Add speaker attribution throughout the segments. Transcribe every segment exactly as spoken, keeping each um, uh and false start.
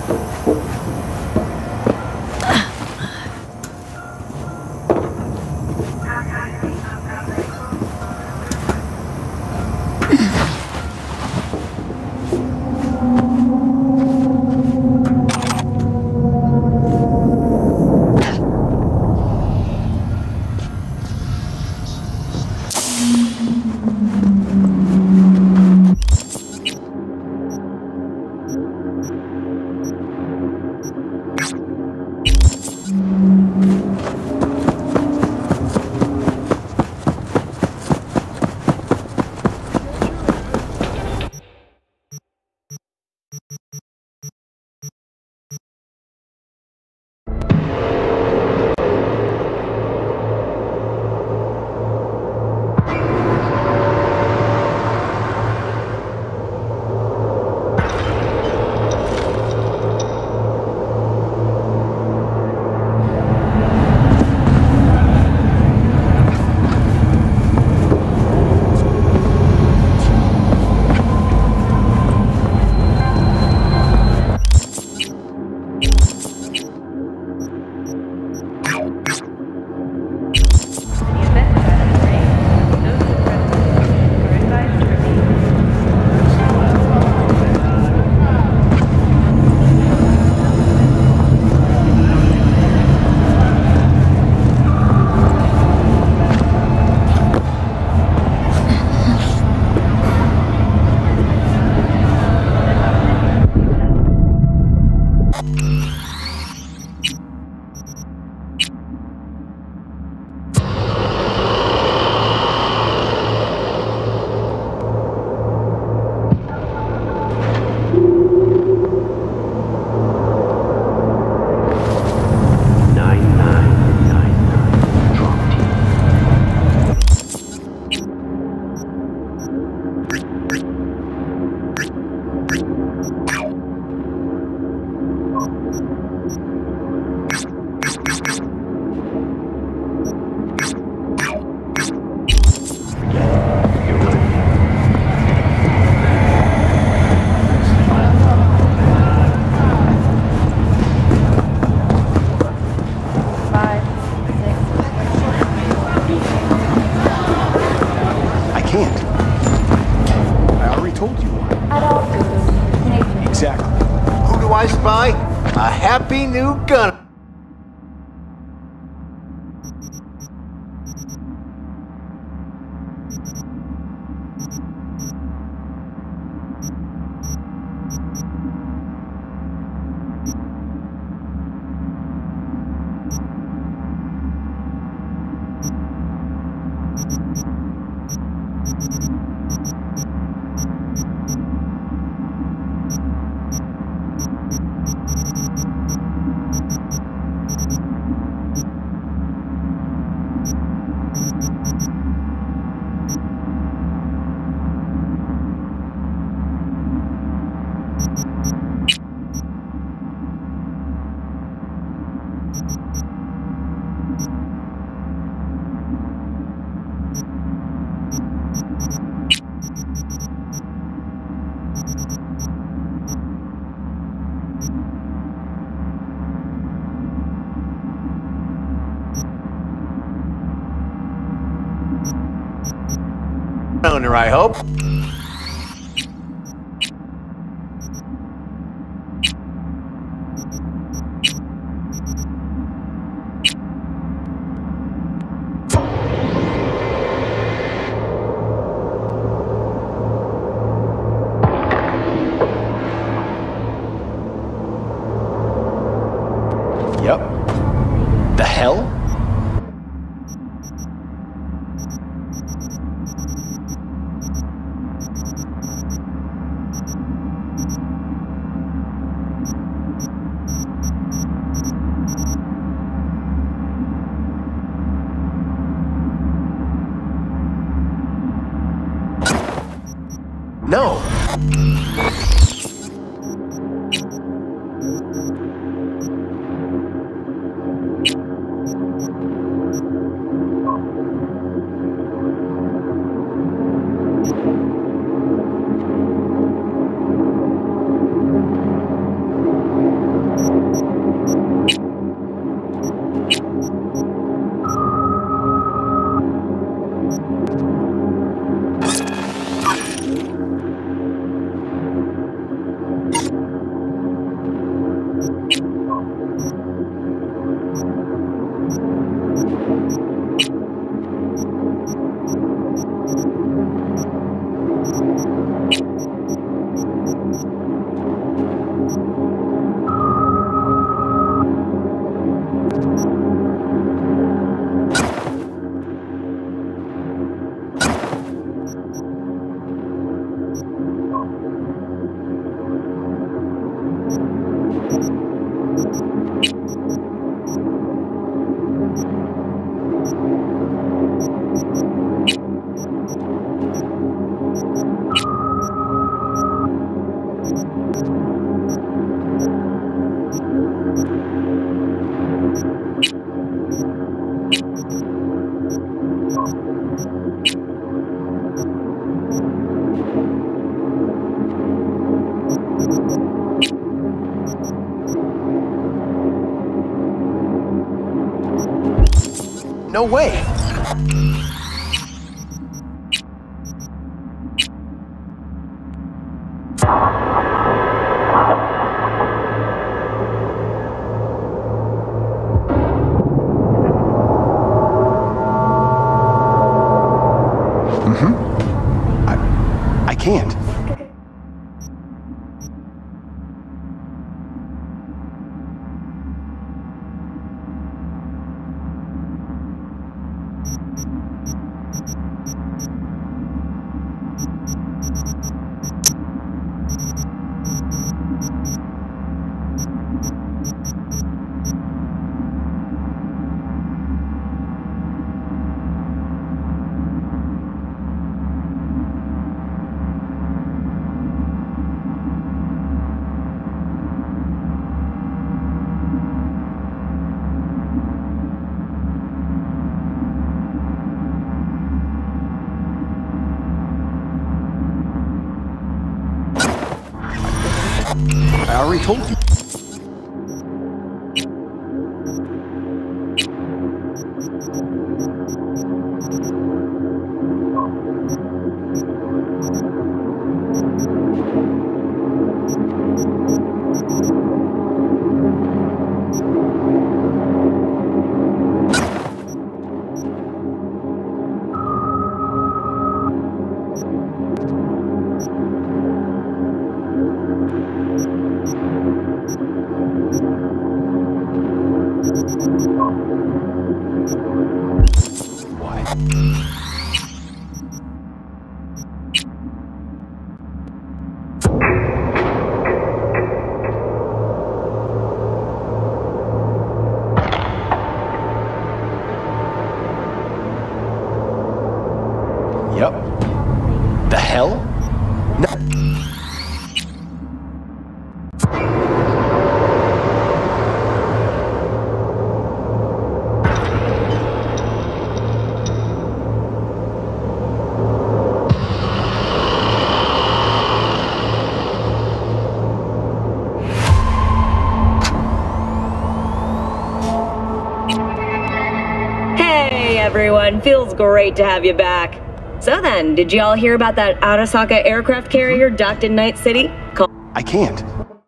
Speaker 1: Happy new gun. Owner, I hope. Yep. The hell? No. No way. Mm-hmm. I, I can't. I already told you. Yep. The hell? No.
Speaker 2: Hey everyone, feels great to have you back. So then, did you all hear about that Arasaka aircraft carrier docked in Night City? Call
Speaker 1: I can't.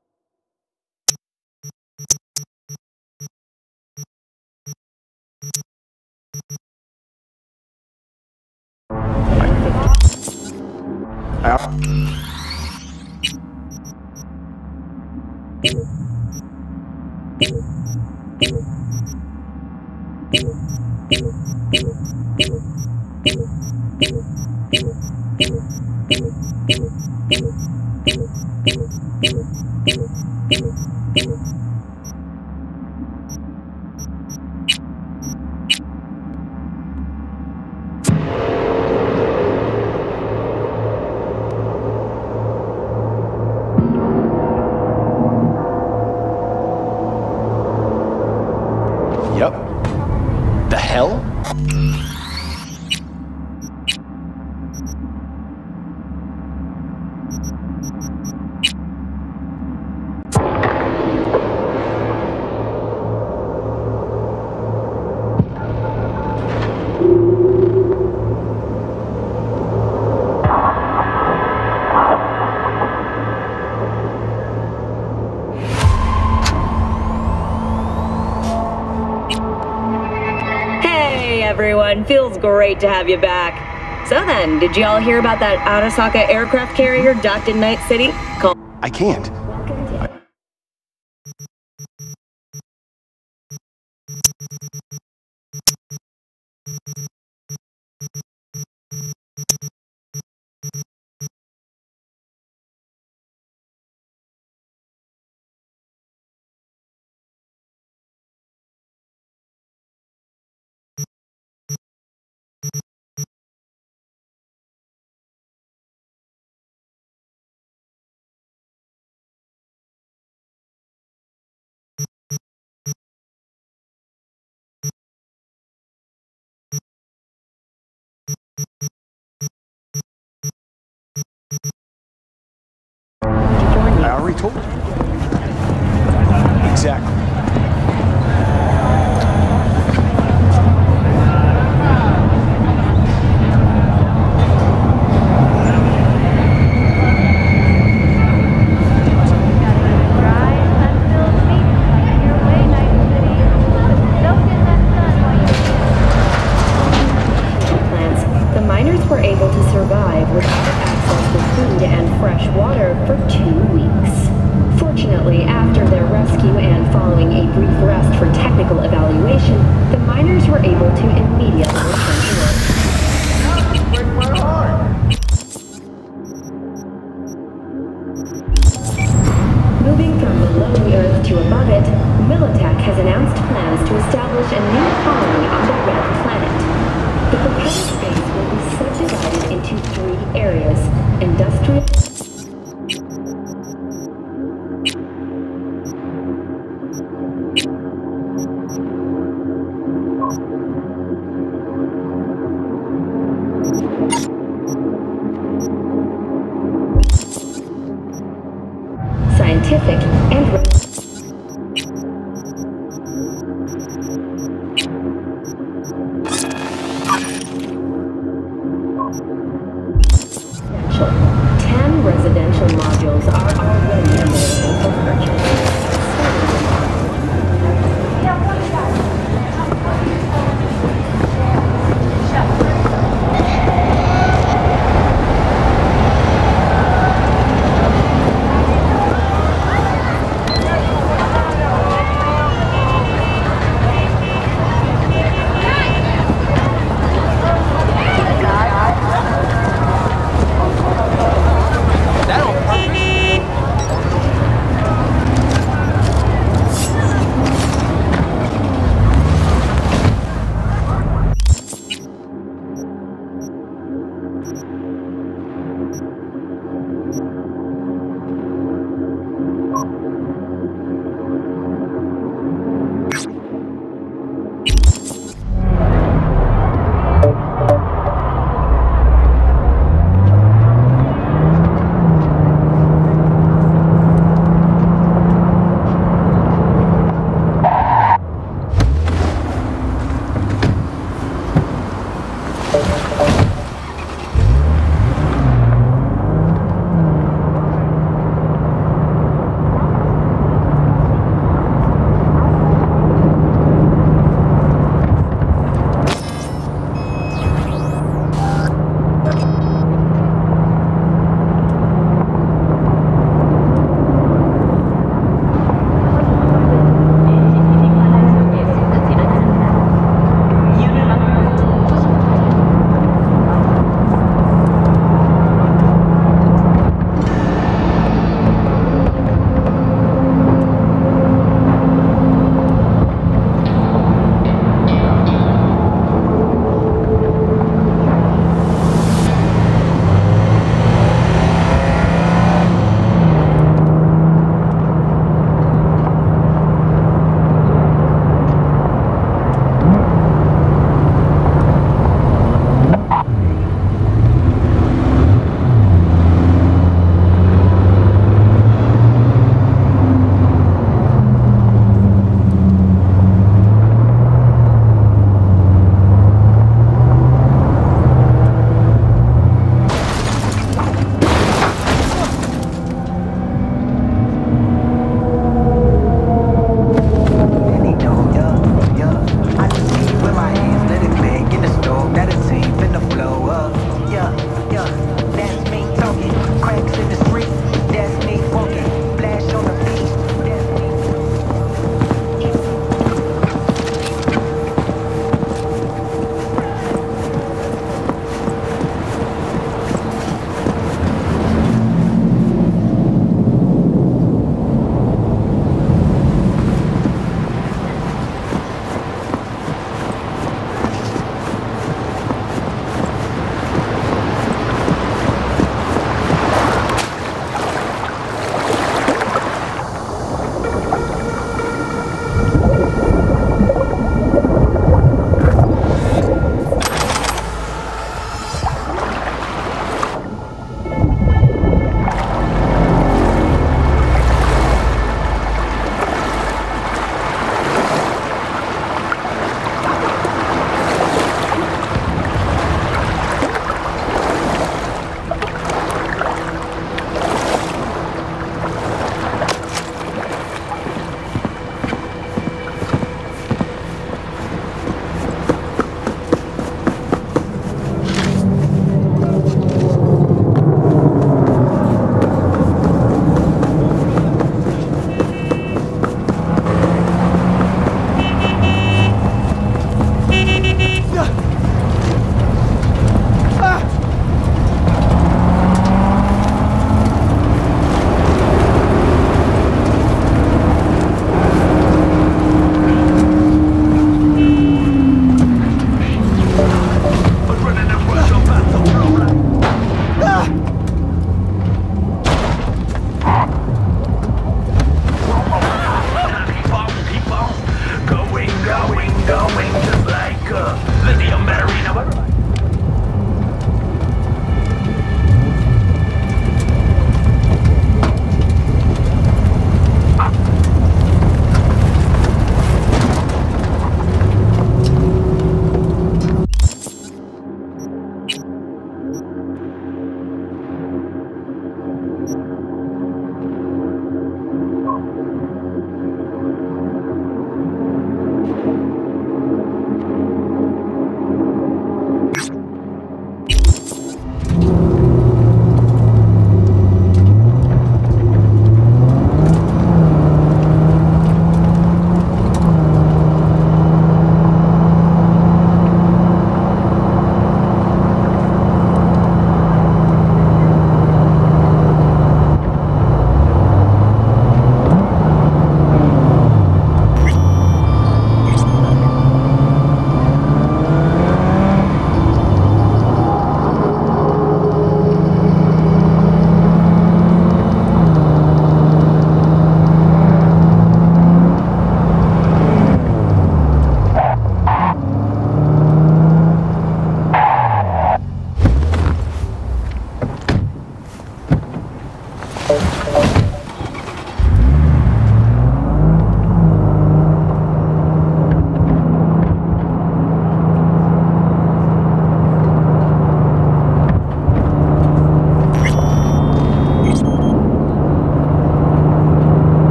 Speaker 1: I, Yep. The hell?
Speaker 2: Hey everyone, feels great to have you back. So then, did you all hear about that Arasaka aircraft carrier docked in Night City? Call
Speaker 1: I can't. I already told you. Exactly.
Speaker 2: Were able to survive without access to food and fresh water for two weeks. Fortunately, after their rescue and following a brief rest for technical evaluation, the miners were able to immediately return to work.
Speaker 1: Break my heart!
Speaker 2: Moving from below the Earth to above it, Militech has announced plans to establish a new colony on the Red Planet. The proposed base will be subdivided into three areas: industrial,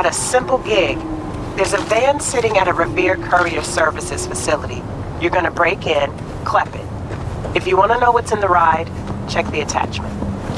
Speaker 3: a simple gig. There's a van sitting at a Revere Courier Services facility. You're gonna break in, clep it. If you want to know what's in the ride, check the attachment.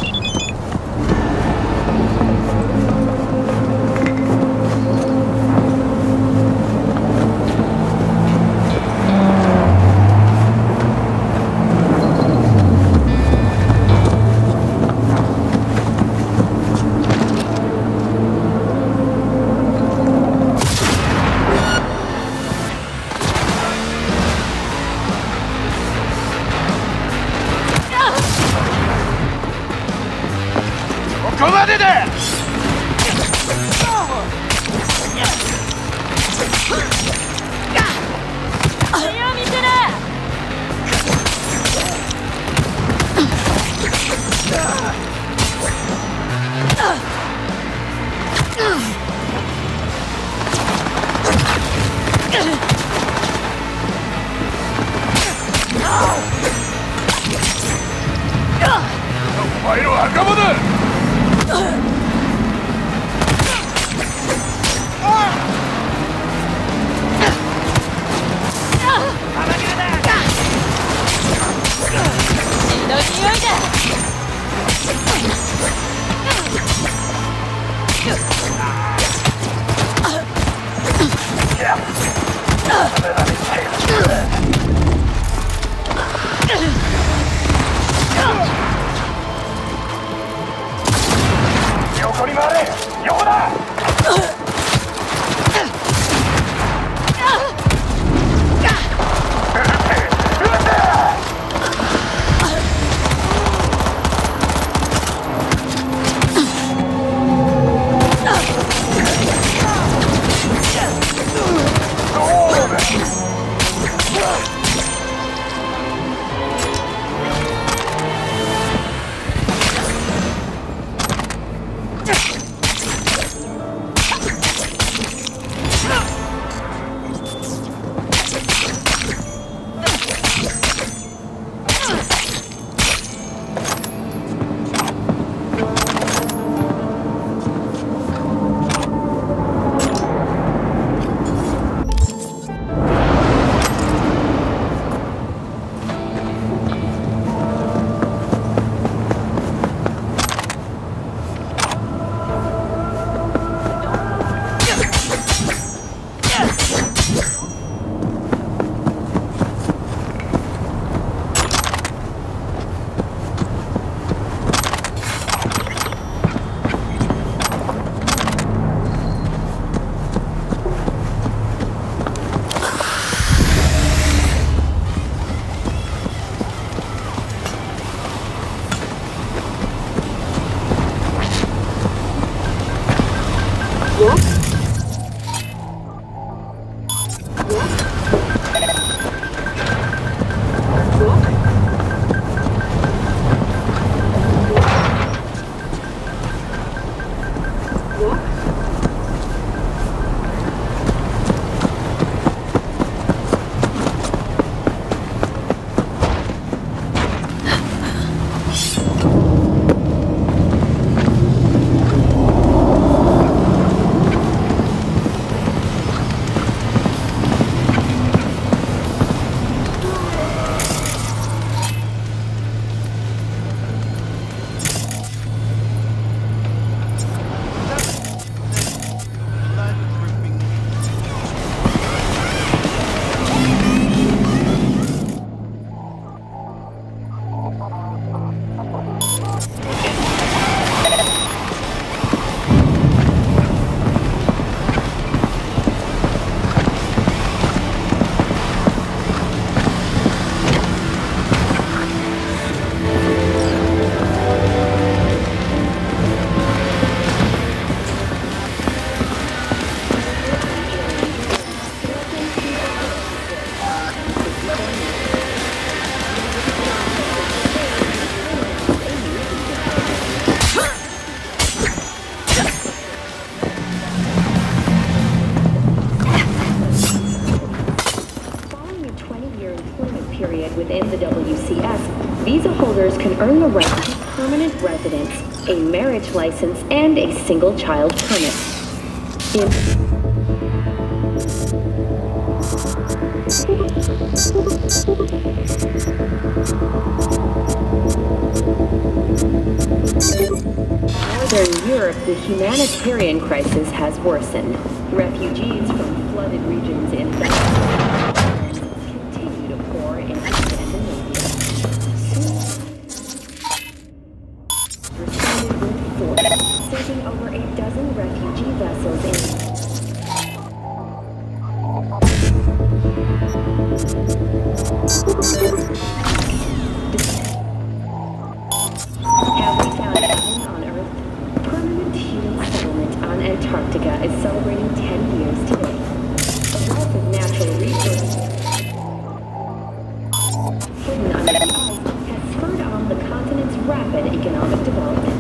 Speaker 2: within the W C S, visa holders can earn the right to permanent residence, a marriage license, and a single child permit. Northern Europe, the humanitarian crisis has worsened. Refugees from flooded regions in Venice continue to pour into Scandinavia. Responded with force, sinking over a dozen refugee vessels in Have we found heaven on Earth? Permanent human settlement on Antarctica is celebrating ten years today. A wealth of natural resources hidden under the ice has spurred on the continent's rapid economic development.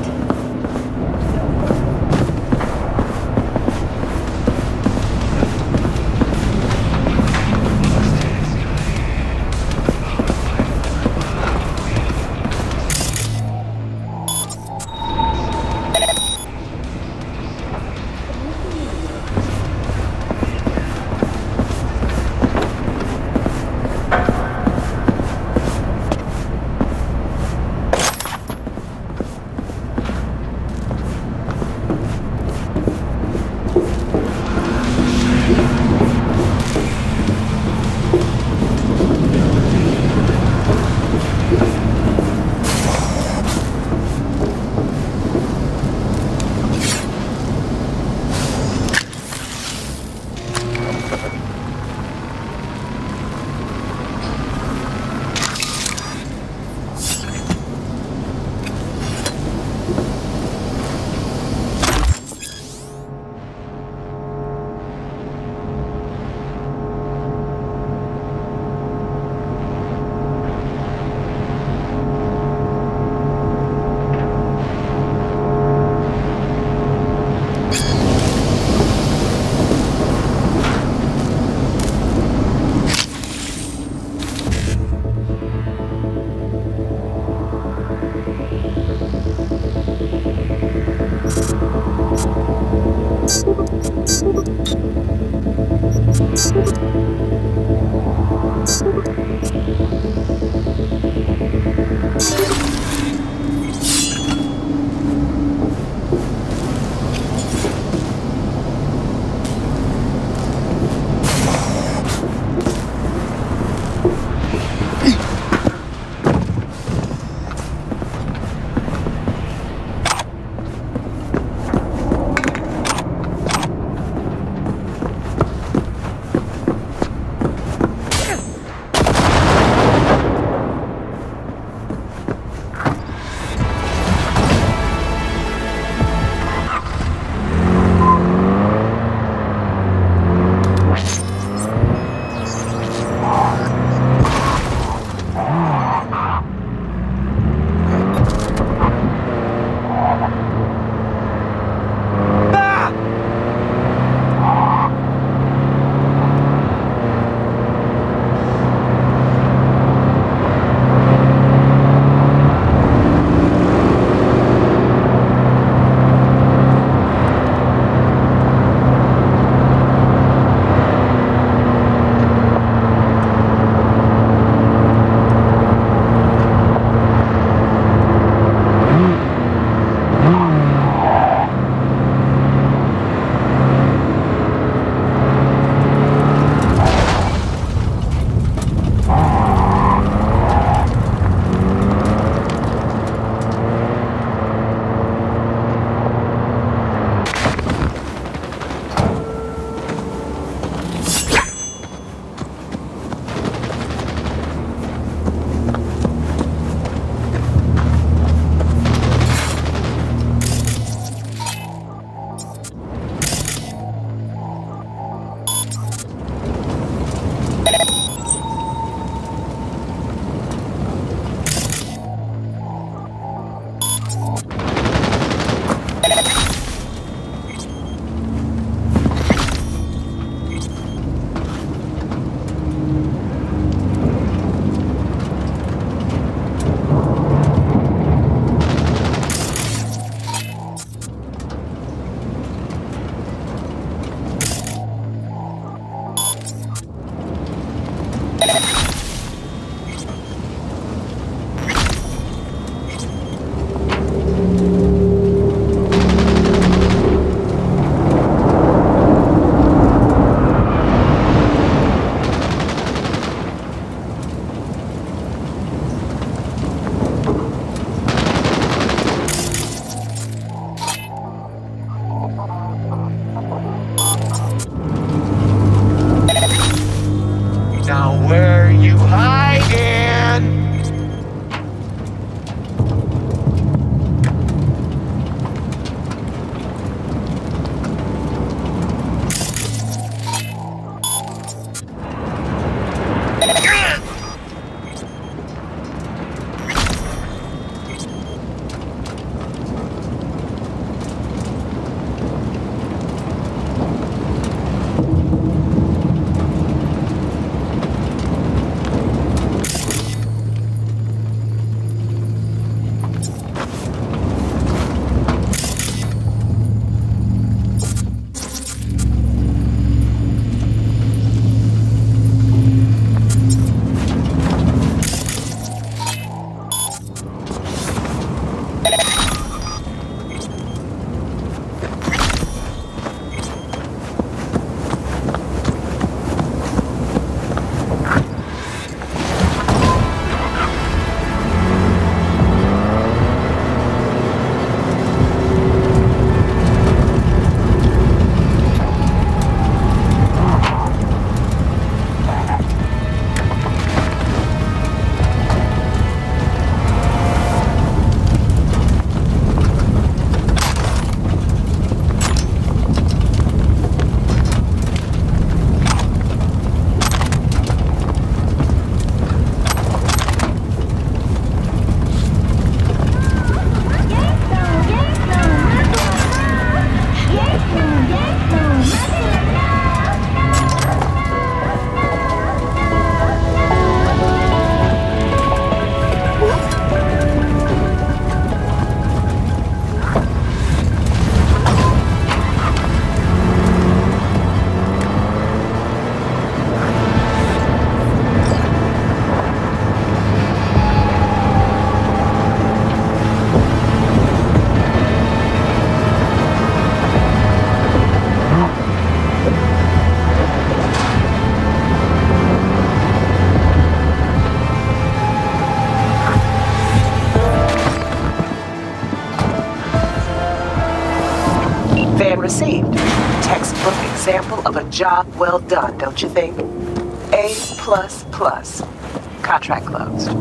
Speaker 3: received. Textbook example of a job well done, don't you think? A plus plus. Contract closed.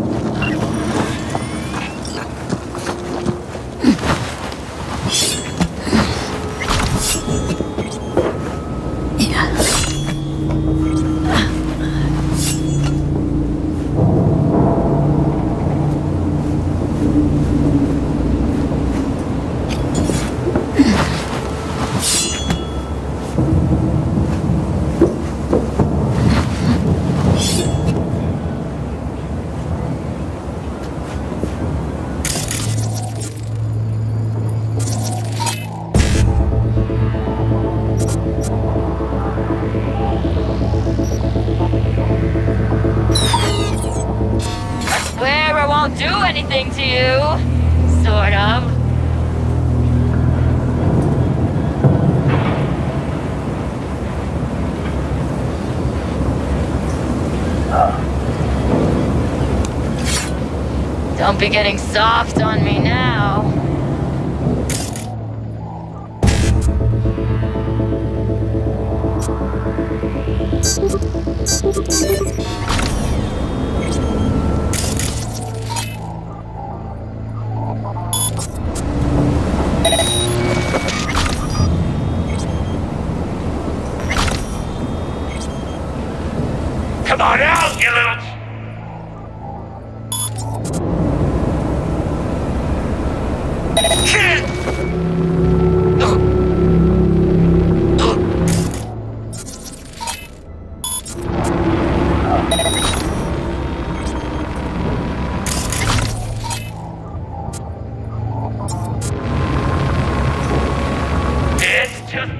Speaker 4: Do anything to you, sort of. Don't be getting soft on me now.
Speaker 5: Come on out, you little... Shit! It's just...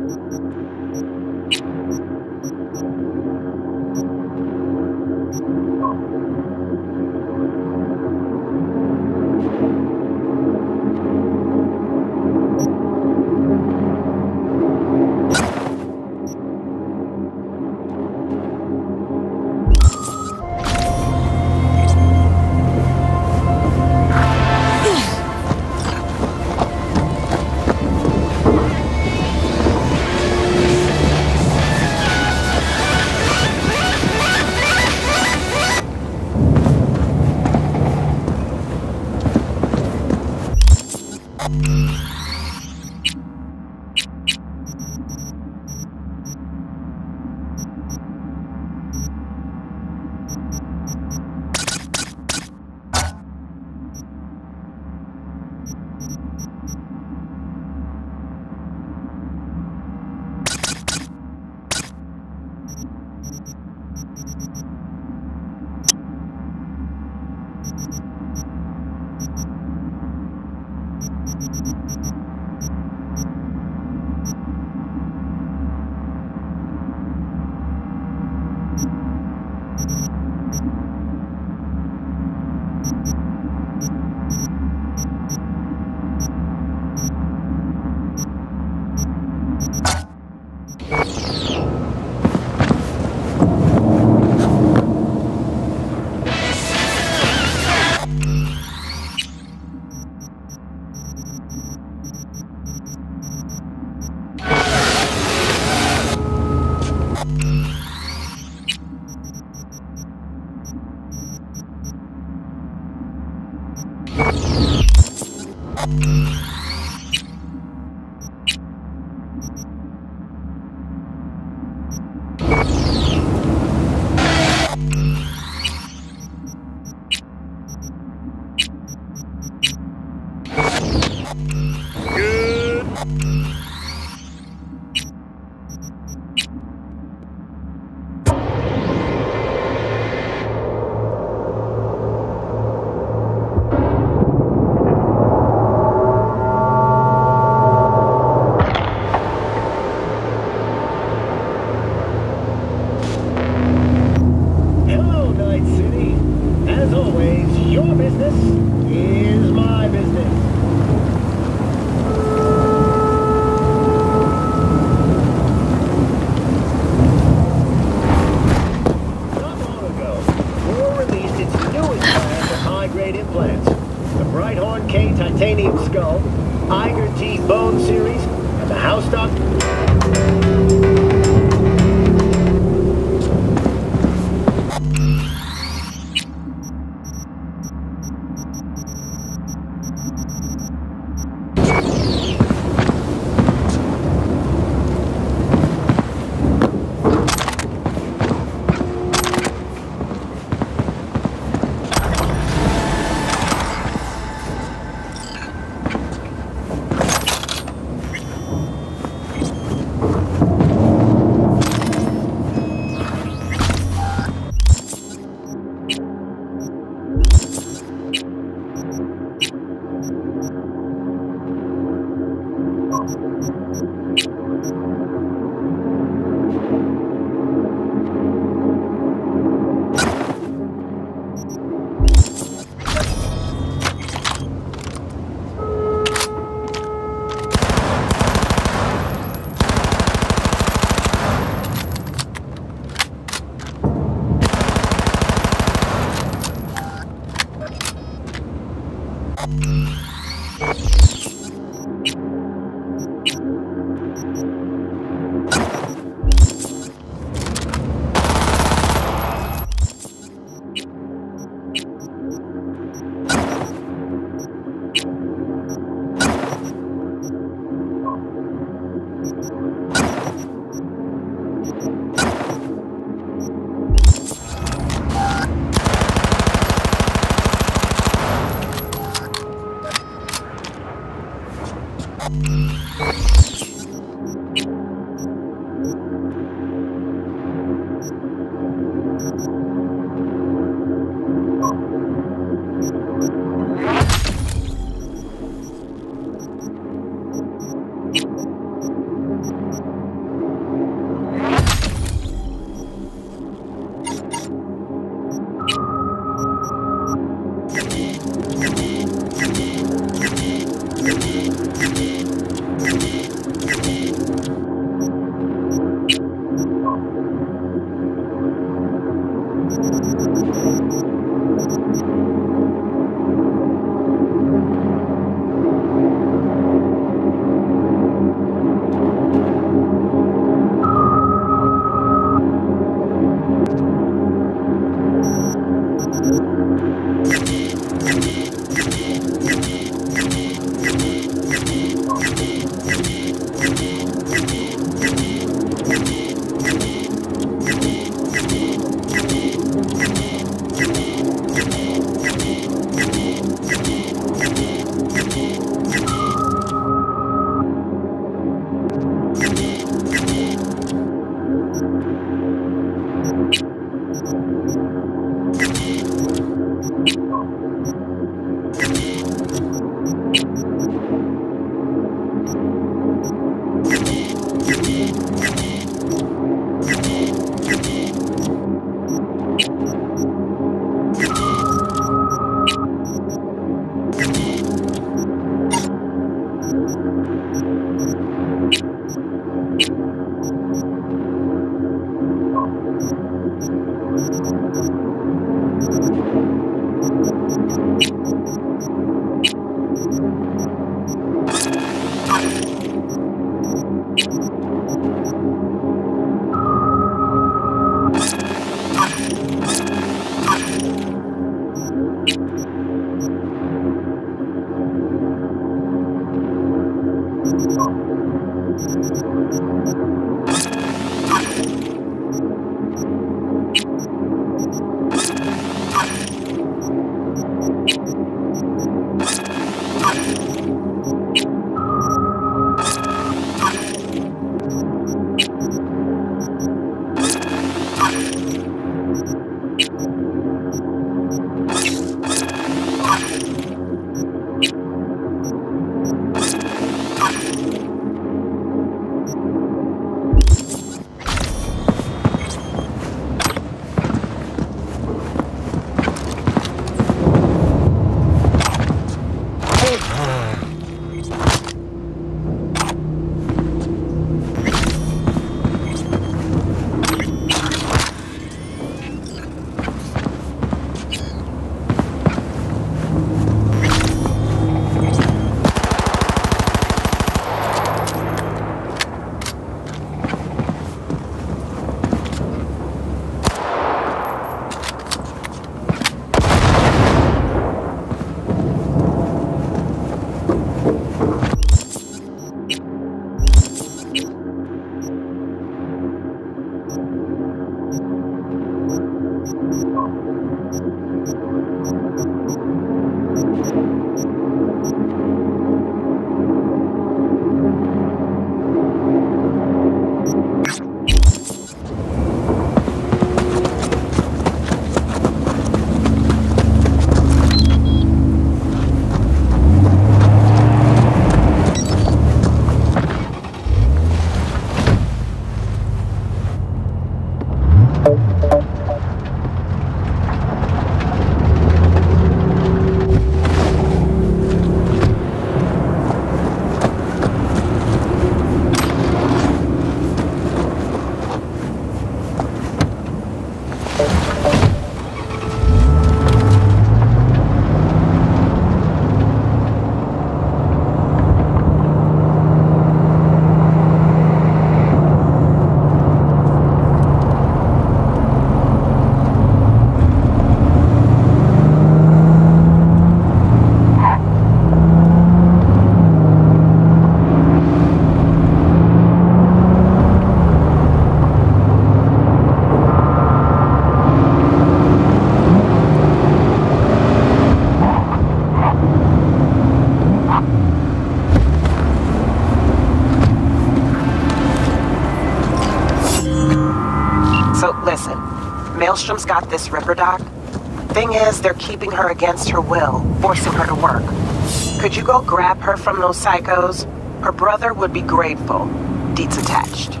Speaker 3: Maelstrom's got this Ripper doc. Thing is, they're keeping her against her will, forcing her to work. Could you go grab her from those psychos? Her brother would be grateful. Deets attached.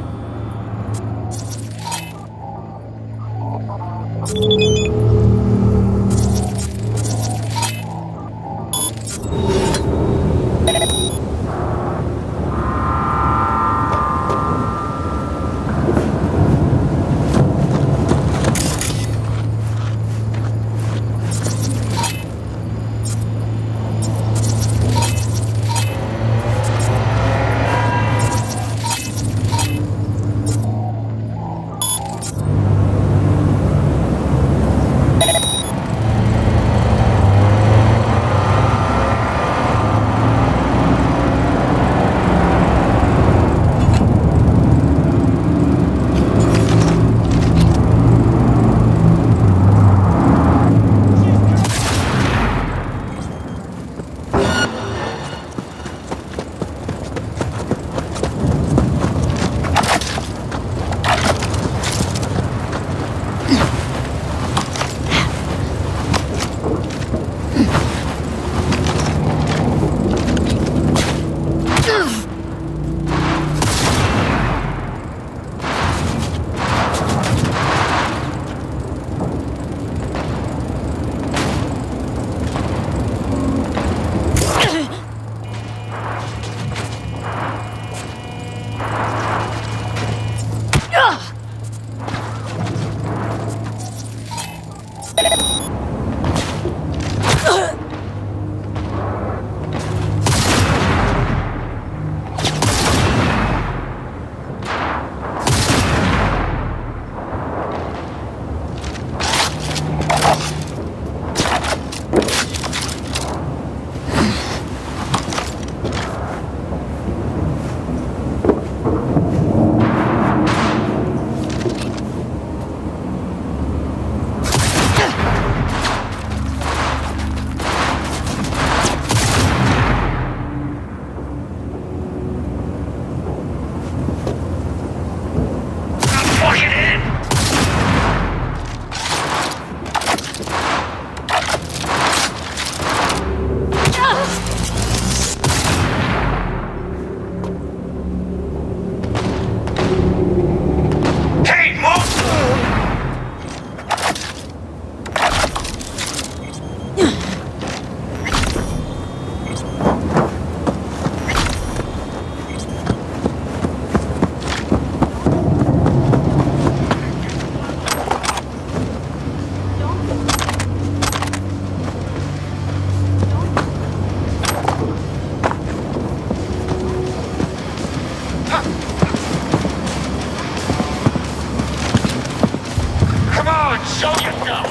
Speaker 5: Show yourself!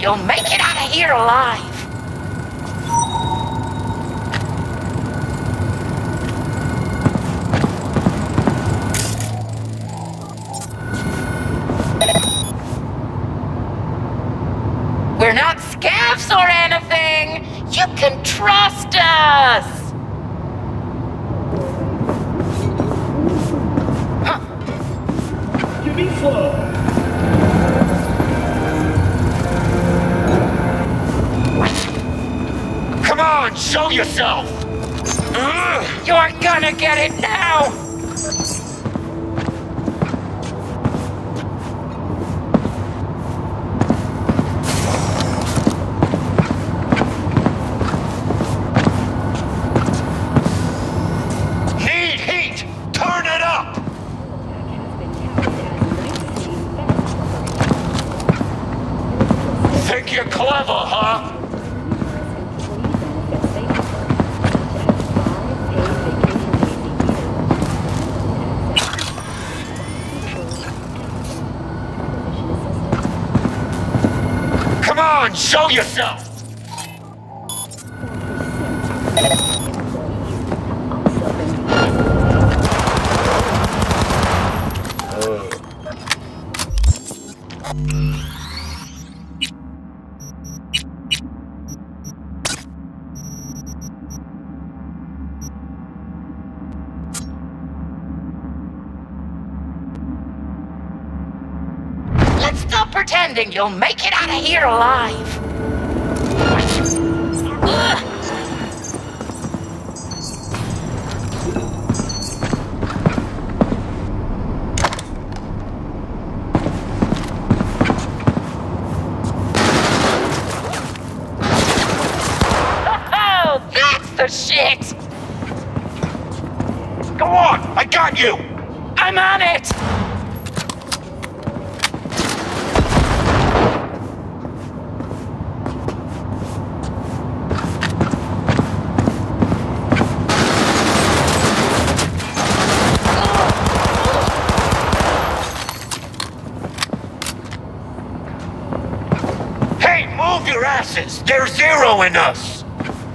Speaker 4: you'll make it out of here alive. We're not scavs or anything. You can trust us.
Speaker 5: You be slow. Come on, show yourself. Ugh.
Speaker 4: You're gonna get it now.
Speaker 5: Need heat. Turn it up. Think you're clever, huh? Come on, show yourself!
Speaker 4: Let's stop pretending you'll make it out of here alive. Ugh. Oh, that's the shit!
Speaker 5: Go on, I got you!
Speaker 4: I'm on it!
Speaker 5: Hey, move your asses! They're zeroing us!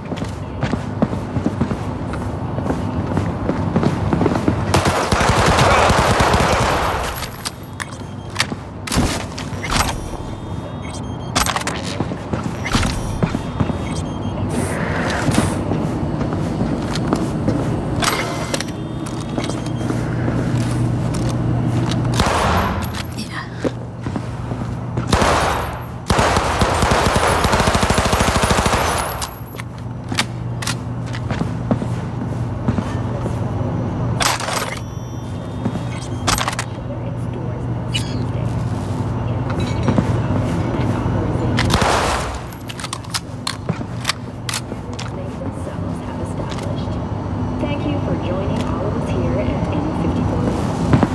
Speaker 2: Thank you for joining all of us here at N fifty-four.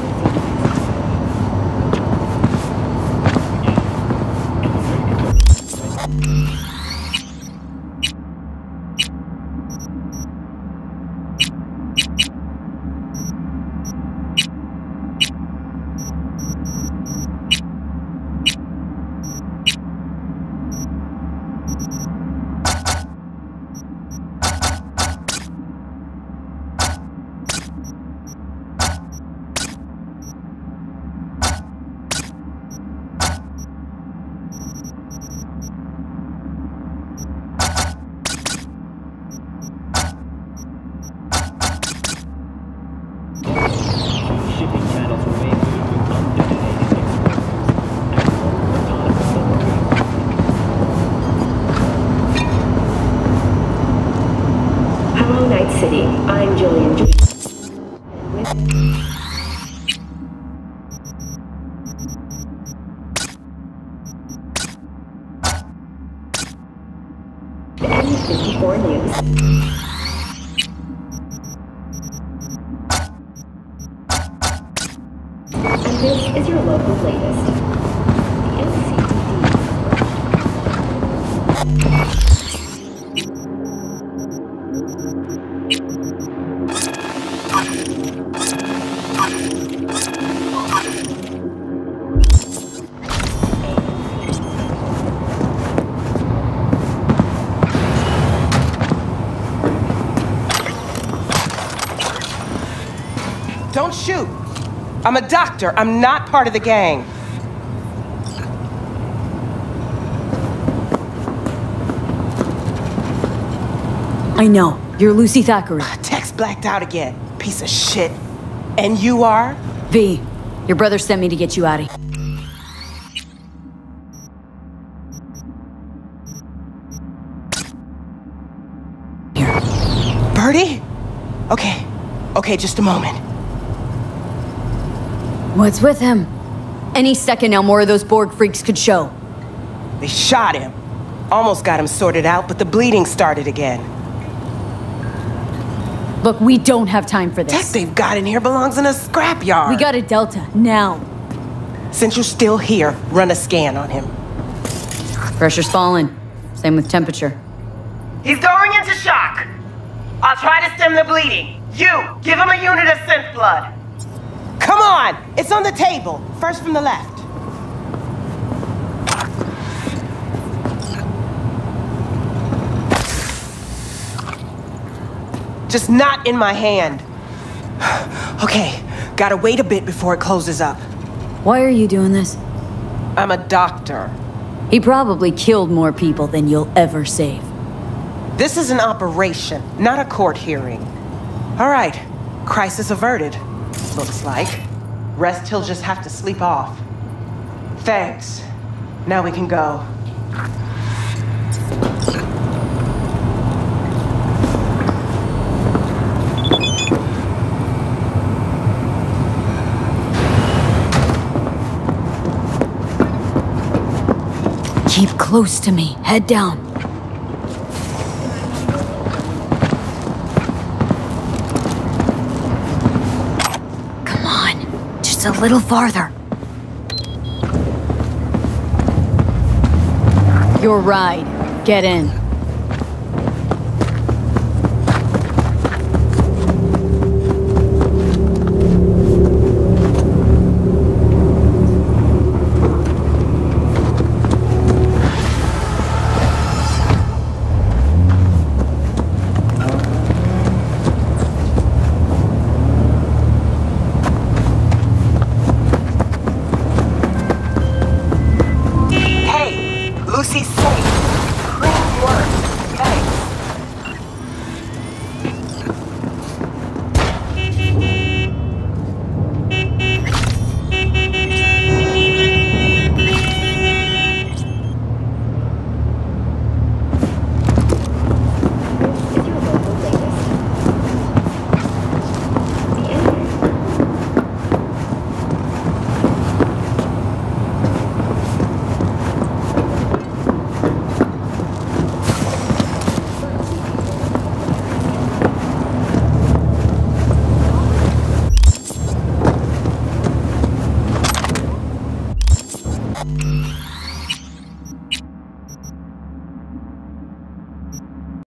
Speaker 6: Shipping channels remain moved with undetonated explosives.
Speaker 2: Hello, Night City. I'm Jillian. With N fifty-four News. And this is your local latest. The N C P D.
Speaker 3: Don't shoot. I'm a doctor. I'm not part of the gang.
Speaker 7: I know. You're Lucy Thackeray.
Speaker 3: Text blacked out again. Piece of shit. And you are?
Speaker 7: V, your brother sent me to get you out of here.
Speaker 3: Birdie? Okay. Okay, just a moment.
Speaker 7: What's with him? Any second now, more of those Borg freaks could show.
Speaker 3: They shot him. Almost got him sorted out, but the bleeding started again.
Speaker 7: Look, we don't have time for this.
Speaker 3: Tech they've got in here belongs in a scrapyard.
Speaker 7: We got a Delta, now.
Speaker 3: Since you're still here, run a scan on him.
Speaker 7: Pressure's falling. Same with temperature.
Speaker 3: He's going into shock. I'll try to stem the bleeding. You, give him a unit of synth blood. Come on! It's on the table. First from the left. Just not in my hand. Okay, gotta wait a bit before it closes up.
Speaker 7: Why are you doing this?
Speaker 3: I'm a doctor.
Speaker 7: He probably killed more people than you'll ever save.
Speaker 3: This is an operation, not a court hearing. All right, crisis averted, looks like. Rest he'll just have to sleep off. Thanks. Now we can go.
Speaker 7: Keep close to me. Head down. Come on. Just a little farther. Your ride. Get in.